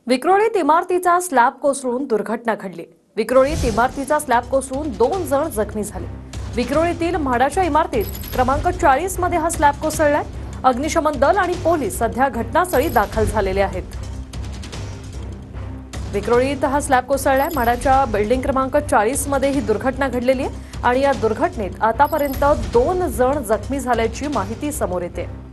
विक्रोळीत इमारतीचा स्लॅब कोसळून दुर्घटना घडली। विक्रोळीत इमारतीचा स्लॅब कोसळून 2 जण जखमी झाले। विक्रोळीतील म्हाडाच्या इमारतीत क्रमांक 40 मध्ये हा स्लॅब कोसळलाय। अग्निशमन दल आणि पोलीस सध्या घटनास्थळी दाखल झालेले आहेत। विक्रोळीत हा स्लॅब कोसळलाय। म्हाडाच्या बिल्डिंग क्रमांक 40 मध्ये ही दुर्घटना घडलेली आहे आणि या दुर्घटनेत आतापर्यंत 2 जण जखमी झाल्याची माहिती समोर येते।